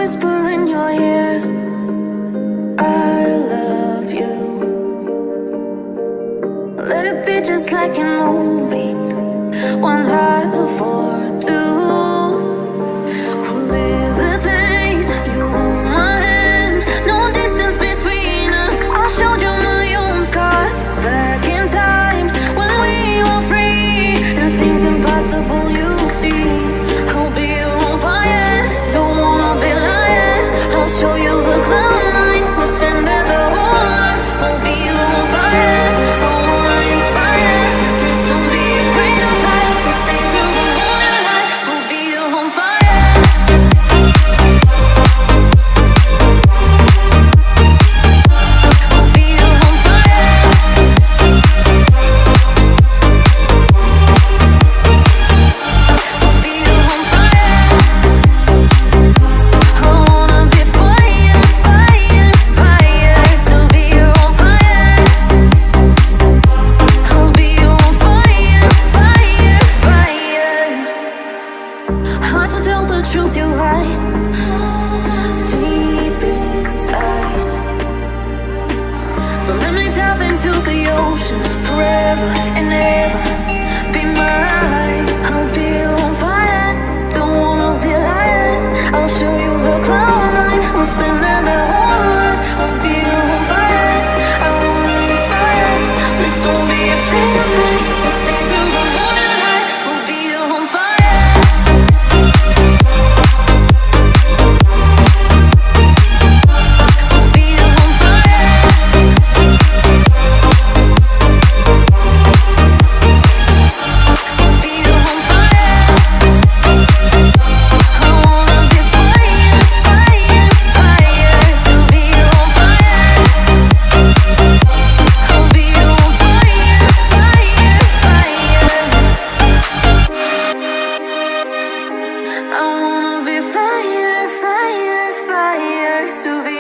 whisper in your ear, I love you. Let it be just like a movie, one heart for two. We'll levitate, you hold my hand, no distance between us. I showed you my own scars back in time when we were free. Nothing's impossible, you see. I'll be on fire, don't wanna be lying. I'll show you the cloud nine, we'll spend there the whole night. We'll be on fire, I wanna inspire. Please don't be afraid of light, we'll stay till the morning light. We'll be on fire. We'll be on fire. We'll be on fire. I wanna be fire, fire, fire. To be on fire. I'll be on fire, fire, fire. Hearts will tell the truth you hide deep inside. So let me dive into the ocean forever and ever. Be mine. I'll be on fire. Don't wanna be lying. I'll show you the cloud nine. We'll spend there the whole night. I'll be on fire. I wanna inspire. Please don't be afraid of light. We'll stay till the morning light. We'll be on fire. We'll be on fire. We'll be on fire. I wanna be fire, fire, fire. To be on fire. I'll be on fire, fire, fire. I wanna be fire, fire, fire. To be